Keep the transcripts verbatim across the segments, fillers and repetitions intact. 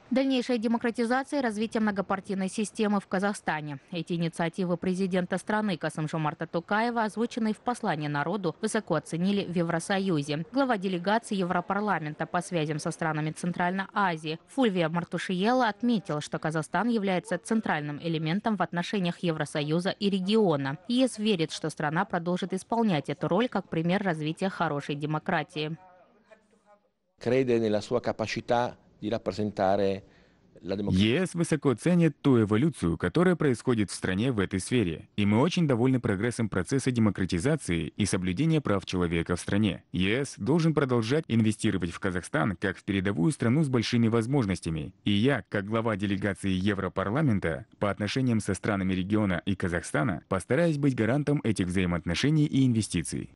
Дальнейшая демократизация и развитие многопартийной системы в Казахстане. Эти инициативы президента страны Касым-Жомарта Токаева, озвученные в послании народу, высоко оценили в Евросоюзе. Глава делегации Европарламента по связям со странами Центральной Азии Фульвия Мартушиела отметил, что Казахстан является центральным элементом в отношениях Евросоюза и региона. ЕС верит, что страна продолжит исполнять эту роль как пример развития хорошей демократии. ЕС высоко ценит ту эволюцию, которая происходит в стране в этой сфере. И мы очень довольны прогрессом процесса демократизации и соблюдения прав человека в стране. ЕС должен продолжать инвестировать в Казахстан как в передовую страну с большими возможностями. И я, как глава делегации Европарламента, по отношениям со странами региона и Казахстана, постараюсь быть гарантом этих взаимоотношений и инвестиций.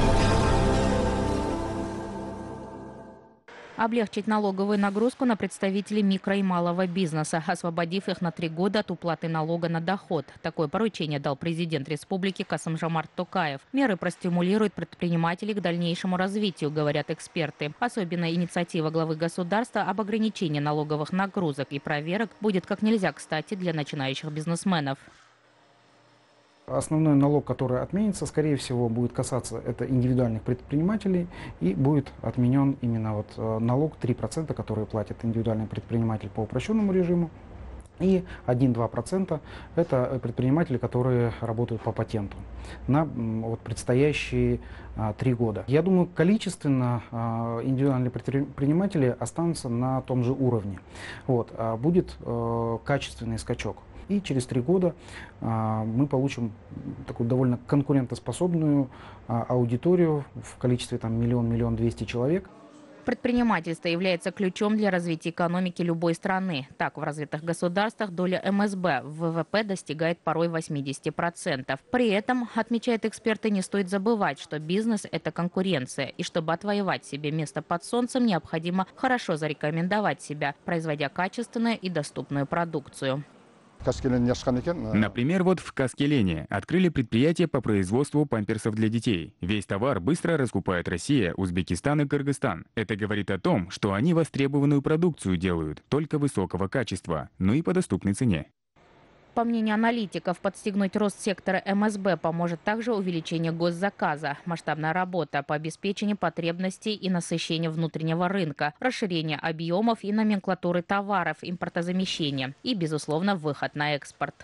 Облегчить налоговую нагрузку на представителей микро- и малого бизнеса, освободив их на три года от уплаты налога на доход. Такое поручение дал президент республики Касым-Жомарт Токаев. Меры простимулируют предпринимателей к дальнейшему развитию, говорят эксперты. Особенная инициатива главы государства об ограничении налоговых нагрузок и проверок будет как нельзя кстати для начинающих бизнесменов. Основной налог, который отменится, скорее всего, будет касаться это индивидуальных предпринимателей, и будет отменен именно вот налог три процента, который платит индивидуальный предприниматель по упрощенному режиму, и один-два процента это предприниматели, которые работают по патенту на вот предстоящие а, три года. Я думаю, количественно а, индивидуальные предприниматели останутся на том же уровне. Вот, а будет а, качественный скачок. И через три года а, мы получим такую довольно конкурентоспособную а, аудиторию в количестве там миллион-миллион двести человек. Предпринимательство является ключом для развития экономики любой страны. Так, в развитых государствах доля эм эс бэ в вэ вэ пэ достигает порой восьмидесяти процентов. При этом, отмечают эксперты, не стоит забывать, что бизнес – это конкуренция. И чтобы отвоевать себе место под солнцем, необходимо хорошо зарекомендовать себя, производя качественную и доступную продукцию. Например, вот в Каскелене открыли предприятие по производству памперсов для детей. Весь товар быстро раскупает Россия, Узбекистан и Кыргызстан. Это говорит о том, что они востребованную продукцию делают, только высокого качества, но и по доступной цене. По мнению аналитиков, подстегнуть рост сектора эм эс бэ поможет также увеличение госзаказа, масштабная работа по обеспечению потребностей и насыщению внутреннего рынка, расширение объемов и номенклатуры товаров, импортозамещение и, безусловно, выход на экспорт.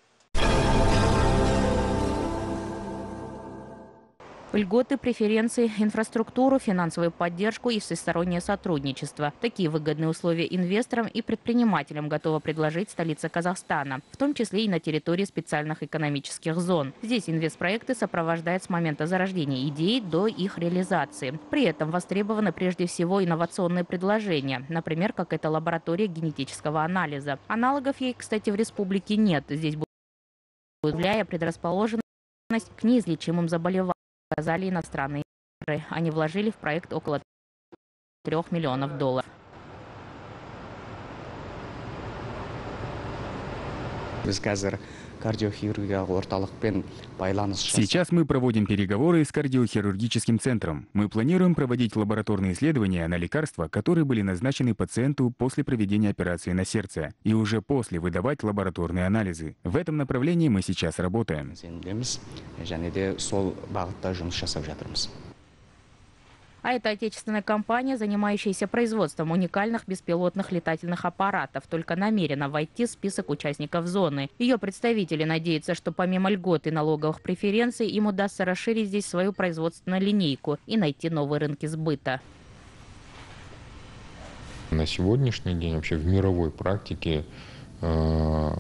Льготы, преференции, инфраструктуру, финансовую поддержку и всестороннее сотрудничество. Такие выгодные условия инвесторам и предпринимателям готова предложить столица Казахстана, в том числе и на территории специальных экономических зон. Здесь инвестпроекты сопровождают с момента зарождения идей до их реализации. При этом востребованы прежде всего инновационные предложения, например, как это лаборатория генетического анализа. Аналогов ей, кстати, в республике нет. Здесь будет являя предрасположенность к неизлечимым заболеваниям. Сказали иностранные инвесторы. Они вложили в проект около трех миллионов долларов. Сейчас мы проводим переговоры с кардиохирургическим центром. Мы планируем проводить лабораторные исследования на лекарства, которые были назначены пациенту после проведения операции на сердце, и уже после выдавать лабораторные анализы. В этом направлении мы сейчас работаем. А это отечественная компания, занимающаяся производством уникальных беспилотных летательных аппаратов, только намерена войти в список участников зоны. Ее представители надеются, что помимо льгот и налоговых преференций им удастся расширить здесь свою производственную линейку и найти новые рынки сбыта. На сегодняшний день вообще в мировой практике э,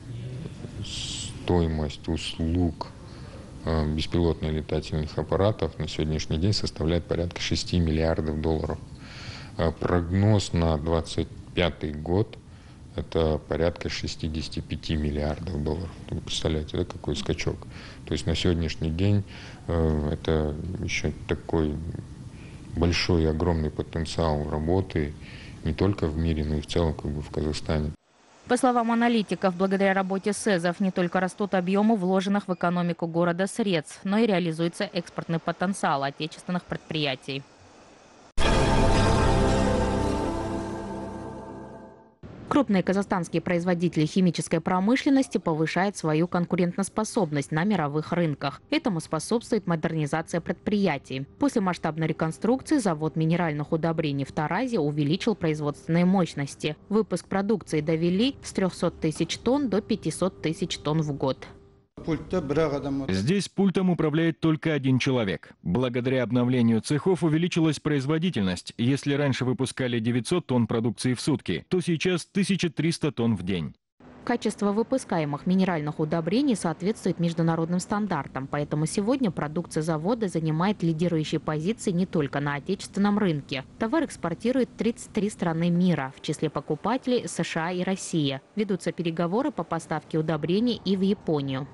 стоимость услуг беспилотных летательных аппаратов на сегодняшний день составляет порядка шести миллиардов долларов. Прогноз на двадцать пятый год – это порядка шестидесяти пяти миллиардов долларов. Вы представляете, да, какой скачок? То есть на сегодняшний день это еще такой большой и огромный потенциал работы не только в мире, но и в целом как бы в Казахстане. По словам аналитиков, благодаря работе СЭЗов не только растут объемы вложенных в экономику города средств, но и реализуется экспортный потенциал отечественных предприятий. Крупные казахстанские производители химической промышленности повышают свою конкурентоспособность на мировых рынках. Этому способствует модернизация предприятий. После масштабной реконструкции завод минеральных удобрений в Таразе увеличил производственные мощности. Выпуск продукции довели с трёхсот тысяч тонн до пятисот тысяч тонн в год. Здесь пультом управляет только один человек. Благодаря обновлению цехов увеличилась производительность. Если раньше выпускали девятьсот тонн продукции в сутки, то сейчас тысяча триста тонн в день. Качество выпускаемых минеральных удобрений соответствует международным стандартам, поэтому сегодня продукция завода занимает лидирующие позиции не только на отечественном рынке. Товар экспортирует тридцать три страны мира, в числе покупателей США и Россия. Ведутся переговоры по поставке удобрений и в Японию.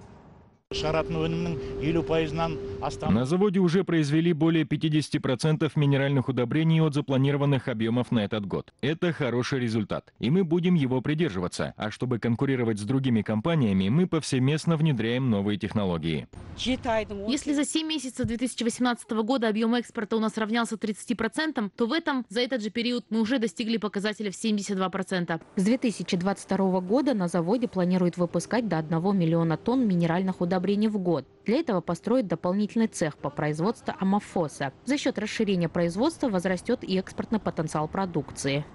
На заводе уже произвели более пятидесяти процентов минеральных удобрений от запланированных объемов на этот год. Это хороший результат, и мы будем его придерживаться. А чтобы конкурировать с другими компаниями, мы повсеместно внедряем новые технологии. Если за семь месяцев две тысячи восемнадцатого года объем экспорта у нас равнялся тридцати процентам, то в этом, за этот же период, мы уже достигли показателя в семьдесят два процента. С две тысячи двадцать второго года на заводе планируют выпускать до одного миллиона тонн минеральных удобрений в год. Для этого построят дополнительный цех по производству аммофоса. За счет расширения производства возрастет и экспортный потенциал продукции.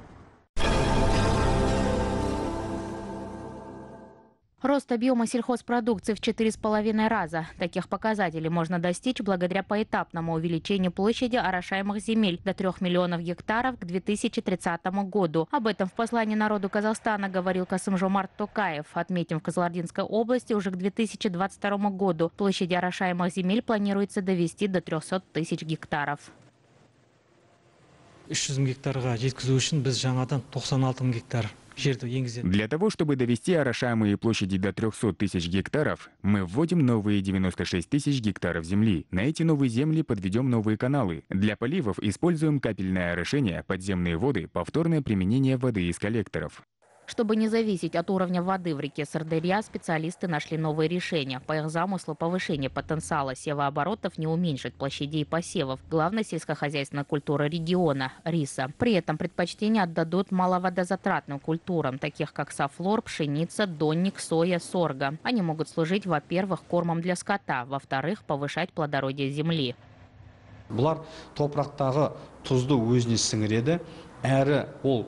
Рост объема сельхозпродукции в четыре с половиной раза. Таких показателей можно достичь благодаря поэтапному увеличению площади орошаемых земель до трёх миллионов гектаров к две тысячи тридцатому году. Об этом в послании народу Казахстана говорил Касым-Жомарт Токаев. Отметим, в Кызылординской области уже к две тысячи двадцать второму году площади орошаемых земель планируется довести до трёхсот тысяч гектаров. үш жүз мың гектарға жеткізу үшін біз жаңадан тоқсан алты мың гектар. Для того, чтобы довести орошаемые площади до трёхсот тысяч гектаров, мы вводим новые девяносто шесть тысяч гектаров земли. На эти новые земли подведем новые каналы. Для поливов используем капельное орошение, подземные воды, повторное применение воды из коллекторов. Чтобы не зависеть от уровня воды в реке Сырдарья, специалисты нашли новые решения. По их замыслу, повышение потенциала севооборотов не уменьшит площадей посевов. Главной сельскохозяйственной культуры региона – риса. При этом предпочтение отдадут маловодозатратным культурам, таких как софлор, пшеница, донник, соя, сорго. Они могут служить, во-первых, кормом для скота, во-вторых, повышать плодородие земли. Бұлар топырақтағы тұзды өзіне сіңіреді, әрі ол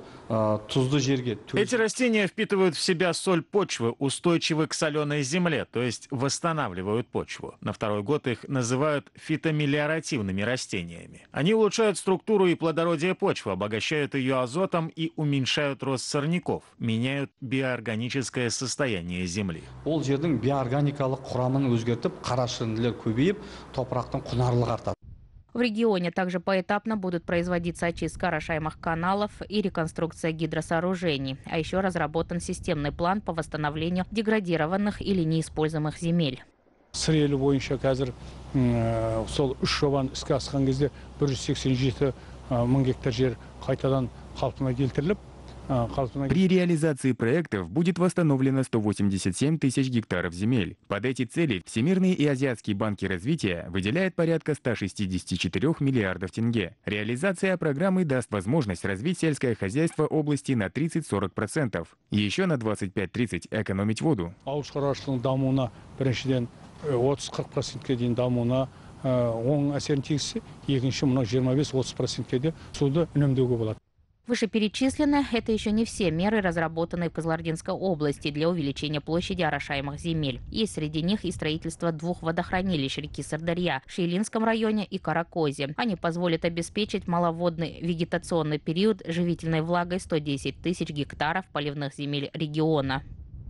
Эти растения впитывают в себя соль почвы, устойчивы к соленой земле, то есть восстанавливают почву. На второй год их называют фитомелиоративными растениями. Они улучшают структуру и плодородие почвы, обогащают ее азотом и уменьшают рост сорняков, меняют биоорганическое состояние земли. Ол жердің биоорганикалық құрамын өзгертіп, қарашірінділер көбейіп, топырақтың құнарлығы артады. В регионе также поэтапно будут производиться очистка орошаемых каналов и реконструкция гидросооружений. А еще разработан системный план по восстановлению деградированных или неиспользуемых земель. Сыр елі бойынша қазір сол үш жобаны іске асқан кезде бір жүз сексен жеті мың гектар жер қайтадан қалпына келтіріліп, при реализации проектов будет восстановлено сто восемьдесят семь тысяч гектаров земель. Под эти цели Всемирные и Азиатские банки развития выделяют порядка ста шестидесяти четырёх миллиардов тенге. Реализация программы даст возможность развить сельское хозяйство области на тридцать-сорок процентов. Еще на двадцать пять-тридцать экономить воду. Ауыл шаруашылығының дамуына біріншіден отыз-қырық процентке дейін дамуына оң әсерін тигізсе, екінші мына жиырма бес-отыз процентке де суды үнемдеуге болады. Вышеперечисленные – это еще не все меры, разработанные в Кызылординской области для увеличения площади орошаемых земель. Есть среди них и строительство двух водохранилищ реки Сырдарья в Шиелинском районе и Каракозе. Они позволят обеспечить маловодный вегетационный период живительной влагой сто десять тысяч гектаров поливных земель региона.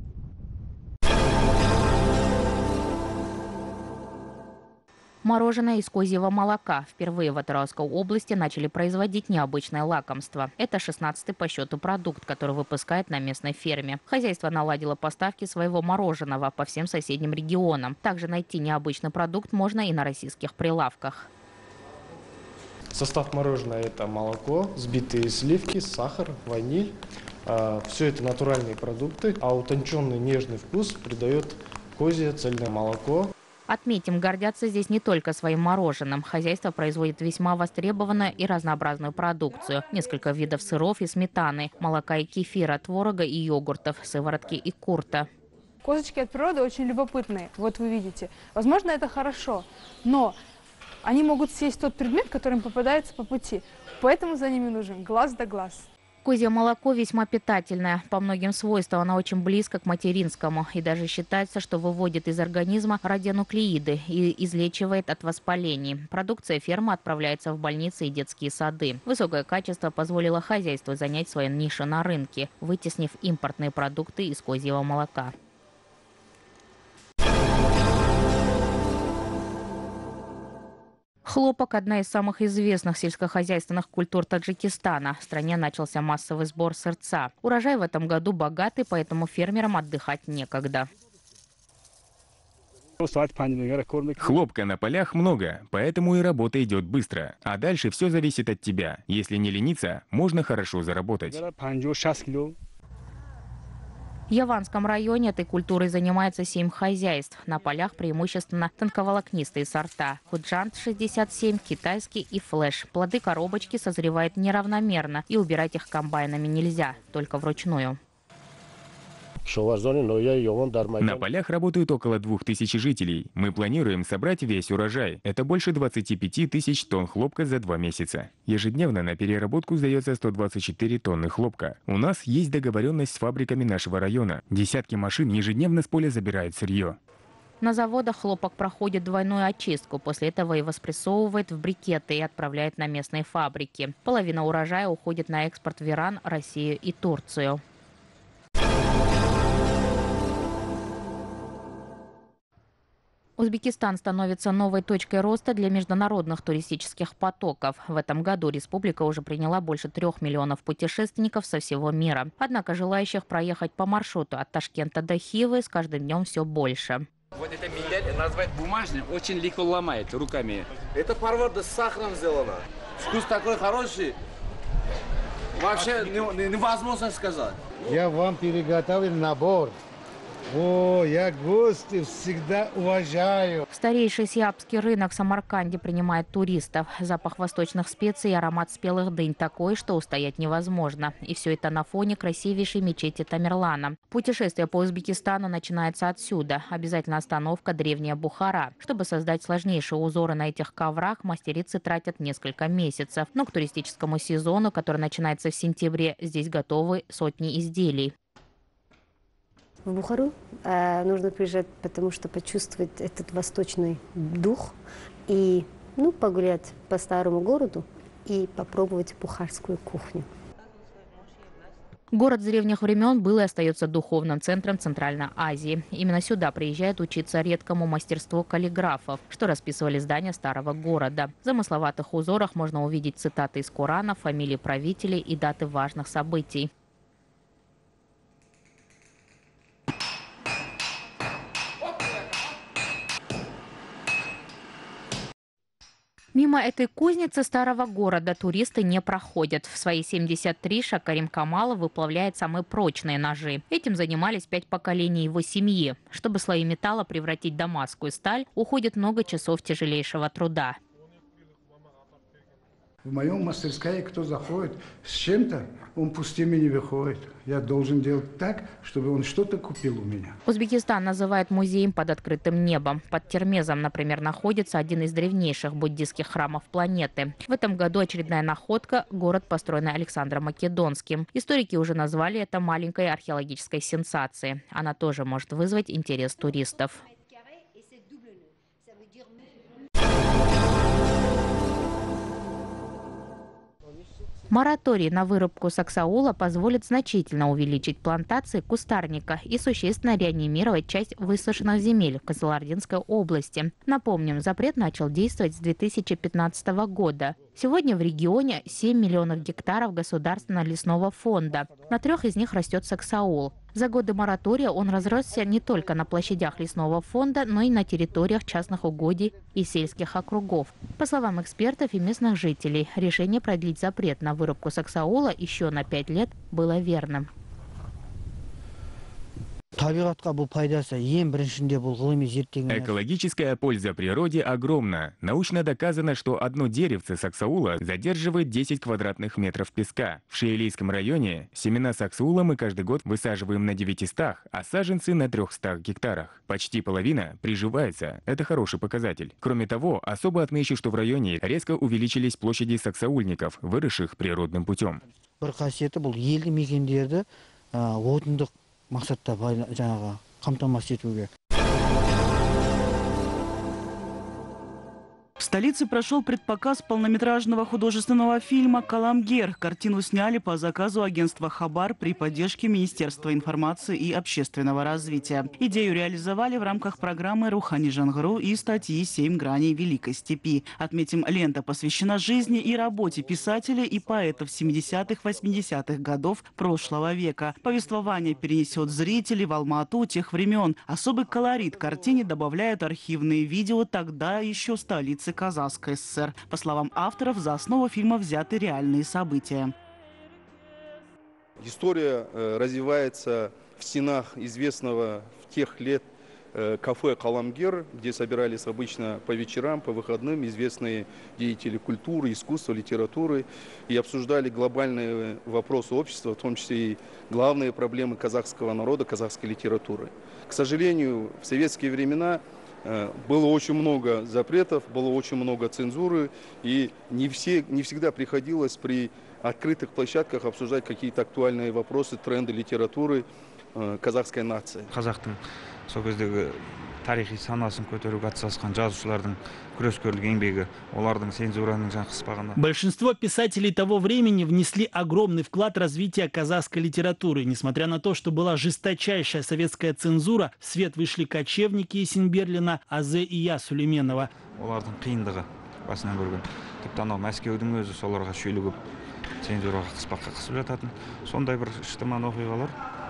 Мороженое из козьего молока. Впервые в Атырауской области начали производить необычное лакомство. Это шестнадцатый по счету продукт, который выпускает на местной ферме. Хозяйство наладило поставки своего мороженого по всем соседним регионам. Также найти необычный продукт можно и на российских прилавках. Состав мороженого – это молоко, взбитые сливки, сахар, ваниль. Все это натуральные продукты, а утонченный нежный вкус придает козье цельное молоко. Отметим, гордятся здесь не только своим мороженым. Хозяйство производит весьма востребованную и разнообразную продукцию. Несколько видов сыров и сметаны, молока и кефира, творога и йогуртов, сыворотки и курта. Козочки от природы очень любопытные, вот вы видите. Возможно, это хорошо, но они могут съесть тот предмет, который им попадается по пути. Поэтому за ними нужен глаз да глаз. Козье молоко весьма питательное. По многим свойствам оно очень близко к материнскому. И даже считается, что выводит из организма радионуклеиды и излечивает от воспалений. Продукция фермы отправляется в больницы и детские сады. Высокое качество позволило хозяйству занять свою нишу на рынке, вытеснив импортные продукты из козьего молока. Хлопок – одна из самых известных сельскохозяйственных культур Таджикистана. В стране начался массовый сбор сырца. Урожай в этом году богатый, поэтому фермерам отдыхать некогда. Хлопка на полях много, поэтому и работа идет быстро. А дальше все зависит от тебя. Если не лениться, можно хорошо заработать. В Яванском районе этой культурой занимается семь хозяйств. На полях преимущественно тонковолокнистые сорта. Худжант шестьдесят семь, китайский и флэш. Плоды коробочки созревают неравномерно, и убирать их комбайнами нельзя, только вручную. На полях работают около двух тысяч жителей. Мы планируем собрать весь урожай. Это больше двадцати пяти тысяч тонн хлопка за два месяца. Ежедневно на переработку сдается сто двадцать четыре тонны хлопка. У нас есть договоренность с фабриками нашего района. Десятки машин ежедневно с поля забирают сырье. На заводах хлопок проходит двойную очистку. После этого его спрессовывают в брикеты и отправляют на местные фабрики. Половина урожая уходит на экспорт в Иран, Россию и Турцию. Узбекистан становится новой точкой роста для международных туристических потоков. В этом году республика уже приняла больше трех миллионов путешественников со всего мира. Однако желающих проехать по маршруту от Ташкента до Хивы с каждым днем все больше. Вот это медаль назвать бумажным очень легко ломает руками. Это парварда с сахаром сделано. Вкус такой хороший. Вообще невозможно сказать. Я вам приготовил набор. О, я гости всегда уважаю. Старейший сиапский рынок в Самарканде принимает туристов. Запах восточных специй и аромат спелых дынь такой, что устоять невозможно. И все это на фоне красивейшей мечети Тамерлана. Путешествие по Узбекистану начинается отсюда. Обязательно остановка древняя Бухара. Чтобы создать сложнейшие узоры на этих коврах, мастерицы тратят несколько месяцев. Но к туристическому сезону, который начинается в сентябре, здесь готовы сотни изделий. В Бухару э, нужно приезжать, потому что почувствовать этот восточный дух и ну, погулять по старому городу и попробовать бухарскую кухню. Город с древних времен был и остается духовным центром Центральной Азии. Именно сюда приезжают учиться редкому мастерству каллиграфов, что расписывали здания старого города. В замысловатых узорах можно увидеть цитаты из Корана, фамилии правителей и даты важных событий. Мимо этой кузницы старого города туристы не проходят. В свои семьдесят три Шакарим Камалов выплавляет самые прочные ножи. Этим занимались пять поколений его семьи. Чтобы слои металла превратить в дамасскую сталь, уходит много часов тяжелейшего труда. В моем мастерской, кто заходит с чем-то, он пустыми не выходит. Я должен делать так, чтобы он что-то купил у меня. Узбекистан называют музеем под открытым небом. Под Термезом, например, находится один из древнейших буддийских храмов планеты. В этом году очередная находка – город, построенный Александром Македонским. Историки уже назвали это маленькой археологической сенсацией. Она тоже может вызвать интерес туристов. Мораторий на вырубку саксаула позволит значительно увеличить плантации кустарника и существенно реанимировать часть высушенных земель в Кызылординской области. Напомним, запрет начал действовать с две тысячи пятнадцатого года. Сегодня в регионе семь миллионов гектаров государственного лесного фонда. На трех из них растет саксаул. За годы моратория он разросся не только на площадях лесного фонда, но и на территориях частных угодий и сельских округов. По словам экспертов и местных жителей, решение продлить запрет на вырубку саксаула еще на пять лет было верным. Экологическая польза природе огромна. Научно доказано, что одно деревце саксаула задерживает десять квадратных метров песка. В Шиелийском районе семена саксаула мы каждый год высаживаем на девятистах, а саженцы на трехстах гектарах. Почти половина приживается. Это хороший показатель. Кроме того, особо отмечу, что в районе резко увеличились площади саксаульников, выросших природным путем. мақсатта жаңағы қамтамасыз етуге. В столице прошел предпоказ полнометражного художественного фильма «Каламгер». Картину сняли по заказу агентства «Хабар» при поддержке Министерства информации и общественного развития. Идею реализовали в рамках программы «Рухани Жангру» и статьи «Семь граней Великой степи». Отметим, лента посвящена жизни и работе писателей и поэтов семидесятых-восьмидесятых годов прошлого века. Повествование перенесет зрителей в Алма-Ату тех времен. Особый колорит картине добавляют архивные видео тогда еще столицы Казахской ССР. По словам авторов, за основу фильма взяты реальные события. История э, развивается в стенах известного в тех лет э, кафе «Каламгер», где собирались обычно по вечерам, по выходным известные деятели культуры, искусства, литературы и обсуждали глобальные вопросы общества, в том числе и главные проблемы казахского народа, казахской литературы. К сожалению, в советские времена было очень много запретов, было очень много цензуры, и не, все, не всегда приходилось при открытых площадках обсуждать какие-то актуальные вопросы, тренды литературы э, казахской нации. Қазақтың сол кездегі тарихи санасын көтеруге атсалысқан жазушылардың күрескерлік еңбегі, олардың цензураның жаңа қыспағына. Большинство писателей того времени внесли огромный вклад в развитие казахской литературы. Несмотря на то, что была жесточайшая советская цензура, в свет вышли кочевники Есен Берлина, Азе и Я Сулейменова. Олардың қиындығы басынан көрген. Тіпті анау Мәскеудің өзі соларға шүйлігіп цензураға қыспаққа қысып жататын. Сондай бір шытырман оқиғалар.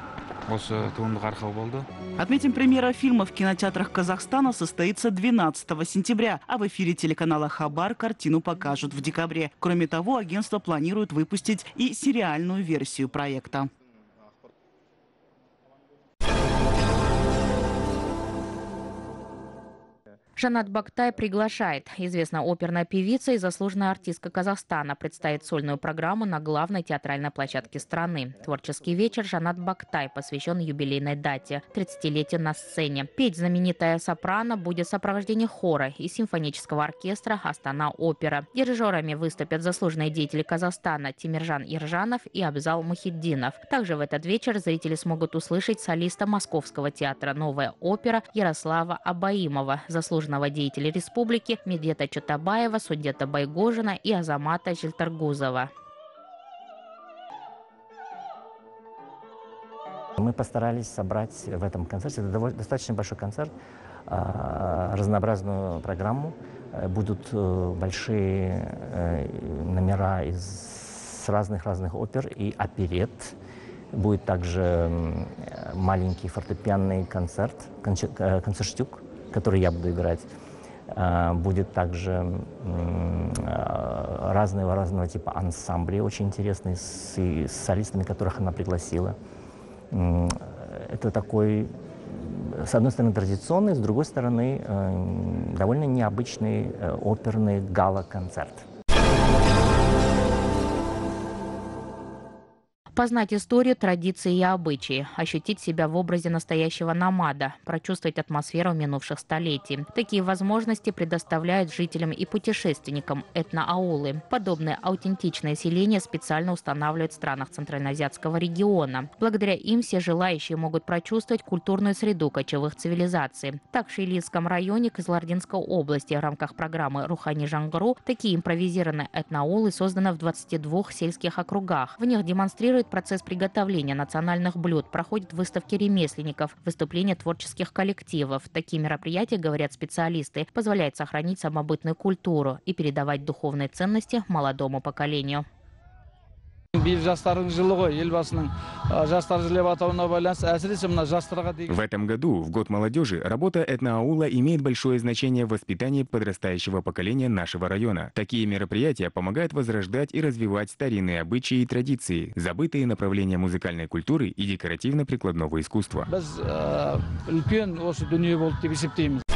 Отметим, премьера фильма в кинотеатрах Казахстана состоится двенадцатого сентября, а в эфире телеканала «Хабар» картину покажут в декабре. Кроме того, агентство планирует выпустить и сериальную версию проекта. Жанат Бактай приглашает. Известная оперная певица и заслуженная артистка Казахстана представит сольную программу на главной театральной площадке страны. Творческий вечер Жанат Бактай посвящен юбилейной дате – тридцатилетию на сцене. Петь знаменитая сопрано будет в сопровождении хора и симфонического оркестра «Астана-опера». Дирижерами выступят заслуженные деятели Казахстана Тимиржан Иржанов и Абзал Мухиддинов. Также в этот вечер зрители смогут услышать солиста Московского театра «Новая опера» Ярослава Абаимова, заслуженного деятелей республики Медета Чотабаева, Судета Байгожина и Азамата Жильтаргузова. Мы постарались собрать в этом концерте, это достаточно большой концерт, разнообразную программу. Будут большие номера из разных-разных опер и оперет. Будет также маленький фортепианный концерт, концерттюк, который я буду играть. Будет также разного разного типа ансамбли, очень интересные, с, с солистами, которых она пригласила. Это такой, с одной стороны, традиционный, с другой стороны, довольно необычный оперный гала-концерт. Познать историю, традиции и обычаи, ощутить себя в образе настоящего номада, прочувствовать атмосферу минувших столетий. Такие возможности предоставляют жителям и путешественникам этноаулы. Подобные аутентичные селения специально устанавливают в странах Центральноазиатского региона. Благодаря им все желающие могут прочувствовать культурную среду кочевых цивилизаций. Так, в Шиелийском районе Кызылординской области в рамках программы «Рухани Жангру» такие импровизированные этноаулы созданы в двадцати двух сельских округах. В них демонстрируют процесс приготовления национальных блюд, проходят выставки ремесленников, выступления творческих коллективов. Такие мероприятия, говорят специалисты, позволяют сохранить самобытную культуру и передавать духовные ценности молодому поколению. В этом году, в Год молодежи, работа этноаула имеет большое значение в воспитании подрастающего поколения нашего района. Такие мероприятия помогают возрождать и развивать старинные обычаи и традиции, забытые направления музыкальной культуры и декоративно-прикладного искусства.